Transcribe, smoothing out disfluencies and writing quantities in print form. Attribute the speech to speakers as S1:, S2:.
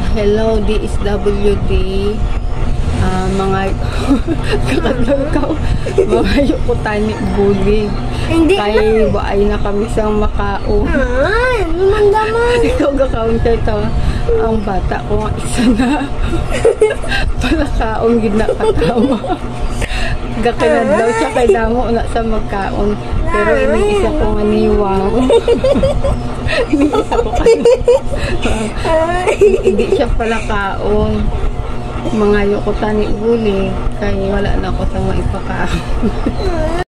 S1: Hello DSWD, mga kakadlakaw, mga yukutani buli.
S2: Hindi
S1: Kay baay na kami sa Macau.
S2: Naman.
S1: Ikaw ga-counter to. Ang bata ko nga isa na palakaon gid na katawa. Gakinad daw siya kay damo na sa magkaon. Pero ini isa ko nga niwang. Ini isa ko hindi siya palakaon. Mga yukutan ni Buli kay wala na ako sa maipakaon.